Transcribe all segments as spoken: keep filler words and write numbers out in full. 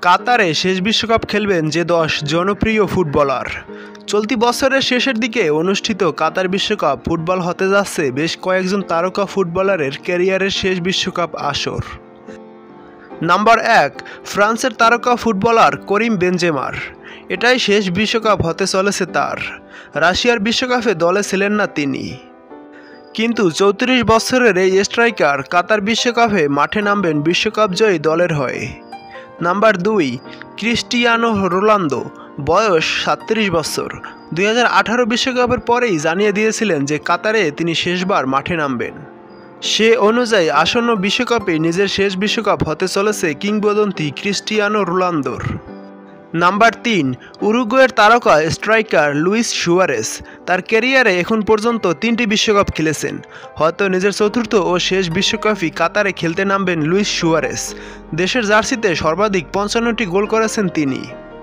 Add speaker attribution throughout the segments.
Speaker 1: কাতারে শেষ বিশ্বকাপ খেলবেন যে দশ জনপ্রিয় ফুটবলার। চলতি বছরের শেষের দিকে অনুষ্ঠিত কাতার বিশ্বকাপ ফুটবল হতে যাচ্ছে বেশ কয়েকজন তারকা ফুটবলারের ক্যারিয়ারের শেষ বিশ্বকাপ আসর। নাম্বার এক, ফ্রান্সের তারকা ফুটবলার করিম বেনজেমার। এটাই শেষ বিশ্বকাপ হতে চলেছে তার। রাশিয়ার বিশ্বকাপে দলে ছিলেন না তিনি, কিন্তু চৌত্রিশ বছরের এই স্ট্রাইকার কাতার বিশ্বকাপে মাঠে নামবেন বিশ্বকাপ জয়ী দলের হয়ে। নাম্বার দুই, ক্রিস্টিয়ানো রোনালদো। বয়স সাতত্রিশ বছর। দুই হাজার আঠারো বিশ্বকাপের পরেই জানিয়ে দিয়েছিলেন যে কাতারে তিনি শেষবার মাঠে নামবেন। সে অনুযায়ী আসন্ন বিশ্বকাপে নিজের শেষ বিশ্বকাপ হতে চলেছে কিংবদন্তি ক্রিস্টিয়ানো রোনালদোর। নাম্বার তিন, উরুগুয়ের তারকা স্ট্রাইকার লুইস সুয়ারেস। তার ক্যারিয়ারে এখন পর্যন্ত তিনটি বিশ্বকাপ খেলেছেন। হয়তো নিজের চতুর্থ ও শেষ বিশ্বকাপই কাতারে খেলতে নামবেন লুইস সুয়ারেস। দেশের জার্সিতে সর্বাধিক পঞ্চান্নটি গোল করেছেন তিনি।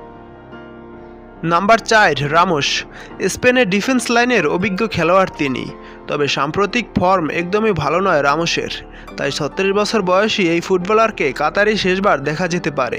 Speaker 1: নাম্বার চার, রামোস। স্পেনের ডিফেন্স লাইনের অভিজ্ঞ খেলোয়াড় তিনি, তবে সাম্প্রতিক ফর্ম একদমই ভালো নয় রামোসের। তাই ছত্রিশ বছর বয়সী এই ফুটবলারকে কাতারেই শেষবার দেখা যেতে পারে।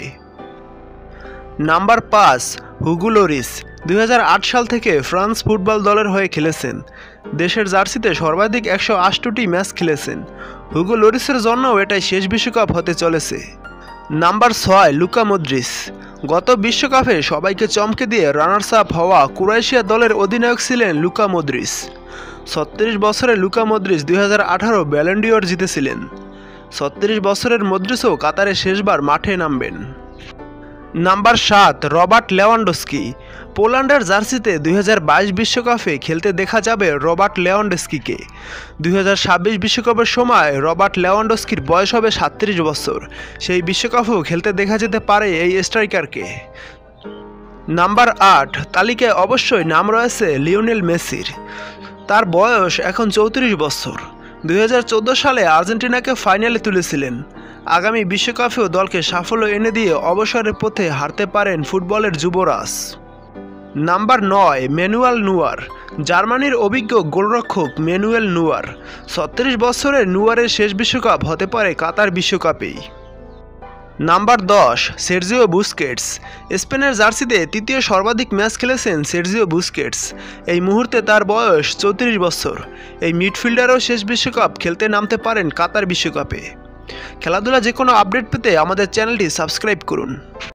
Speaker 1: নাম্বার পাঁচ, হুগো লরিস। দুই হাজার আট সাল থেকে ফ্রান্স ফুটবল দলের হয়ে খেলেছেন। দেশের জার্সিতে সর্বাধিক একশো আটটি ম্যাচ খেলেছেন। হুগো লরিসের জন্যও এটাই শেষ বিশ্বকাপ হতে চলেছে। নাম্বার ছয়, লুকা মদ্রিচ। গত বিশ্বকাপে সবাইকে চমকে দিয়ে রানার্স আপ হওয়া ক্রোয়েশিয়া দলের অধিনায়ক ছিলেন লুকা মদ্রিচ। ছত্রিশ বছরের লুকা মদ্রিচ দুই হাজার আঠারো ব্যালন ডিওর জিতেছিলেন। ছত্রিশ বছরের মদ্রিচও কাতারে শেষবার মাঠে নামবেন। নাম্বার সাত, রবার্ট লেভানডস্কি। পোল্যান্ডের জার্সিতে দুই হাজার বাইশ বিশ্বকাপে খেলতে দেখা যাবে রবার্ট লেভানডস্কিকে। দুই হাজার ছাব্বিশ বিশ্বকাপের সময় রবার্ট লেভানডস্কির বয়স হবে সাতত্রিশ বছর। সেই বিশ্বকাপেও খেলতে দেখা যেতে পারে এই স্ট্রাইকারকে। নাম্বার আট, তালিকায় অবশ্যই নাম রয়েছে লিওনেল মেসির। তার বয়স এখন চৌত্রিশ বছর। দুই হাজার চোদ্দো সালে আর্জেন্টিনাকে ফাইনালে তুলেছিলেন। আগামী বিশ্বকাপেও দলকে সাফল্য এনে দিয়ে অবসরের পথে হারতে পারেন ফুটবলের যুবরাজ। নাম্বার নয়, ম্যানুয়েল নুয়ার। জার্মানির অভিজ্ঞ গোলরক্ষক ম্যানুয়েল নুয়ার। ছত্রিশ বছরের নুয়ারের শেষ বিশ্বকাপ হতে পারে কাতার বিশ্বকাপেই। নাম্বার দশ, সের্জিও বুস্কেটস। স্পেনের জার্সিতে তৃতীয় সর্বাধিক ম্যাচ খেলেছেন সের্জিও বুস্কেটস। এই মুহূর্তে তার বয়স চৌত্রিশ বছর। এই মিডফিল্ডারও শেষ বিশ্বকাপ খেলতে নামতে পারেন কাতার বিশ্বকাপে। খেলাধুলা যে কোনো আপডেট পেতে আমাদের চ্যানেলটি সাবস্ক্রাইব করুন।